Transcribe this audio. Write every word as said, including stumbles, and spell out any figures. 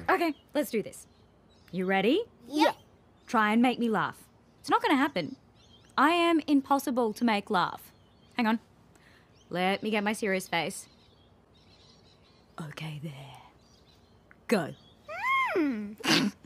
Okay, let's do this. You ready? Yeah. Try and make me laugh. It's not going to happen. I am impossible to make laugh. Hang on. Let me get my serious face. Okay, there. Go. Hmm.